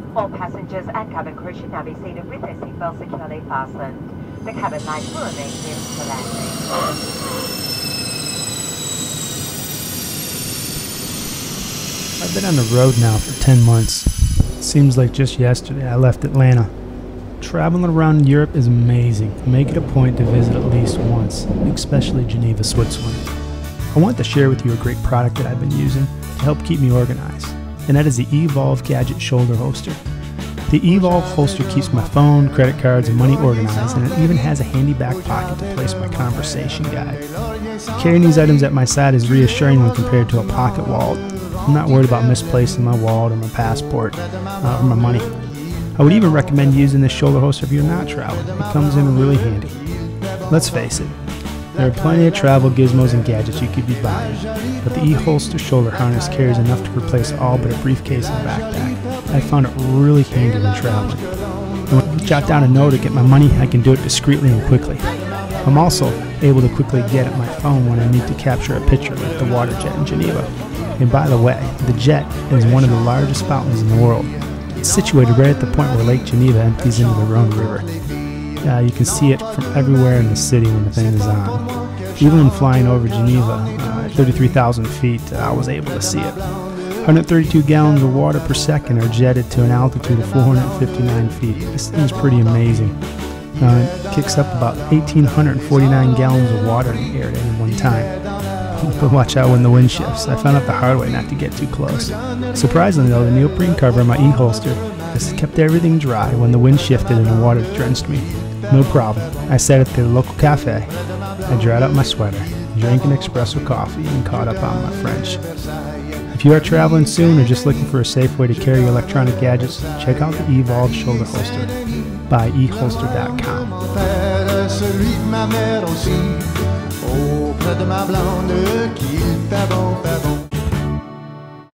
All passengers and cabin crew should now be seated with their seatbelts securely fastened. The cabin lights will remain dim for landing. I've been on the road now for 10 months. It seems like just yesterday I left Atlanta. Traveling around Europe is amazing. I make it a point to visit at least once, especially Geneva, Switzerland. I want to share with you a great product that I've been using to help keep me organized, and that is the Evolve Gadget Shoulder Holster. The Evolve holster keeps my phone, credit cards, and money organized, and it even has a handy back pocket to place my conversation guide. Carrying these items at my side is reassuring when compared to a pocket wallet. I'm not worried about misplacing my wallet or my passport or my money. I would even recommend using this shoulder holster if you're not traveling. It comes in really handy. Let's face it, there are plenty of travel gizmos and gadgets you could be buying, but the e-holster shoulder harness carries enough to replace all but a briefcase and backpack. I found it really handy when traveling. And when I jot down a note to get my money, I can do it discreetly and quickly. I'm also able to quickly get at my phone when I need to capture a picture like the water jet in Geneva. And by the way, the jet is one of the largest fountains in the world. It's situated right at the point where Lake Geneva empties into the Rhone River. You can see it from everywhere in the city when the thing is on. Even when flying over Geneva at 33,000 feet, I was able to see it. 132 gallons of water per second are jetted to an altitude of 459 feet. This thing is pretty amazing. It kicks up about 1,849 gallons of water in the air at any one time. But watch out when the wind shifts. I found out the hard way not to get too close. Surprisingly though, the neoprene cover on my e-holster just kept everything dry when the wind shifted and the water drenched me. No problem. I sat at the local cafe. I dried out my sweater, drank an espresso coffee, and caught up on my French. If you are traveling soon or just looking for a safe way to carry your electronic gadgets, check out the Evolve Shoulder Holster by eholster.com. Auprès de ma blonde qui fait bon, fait bon.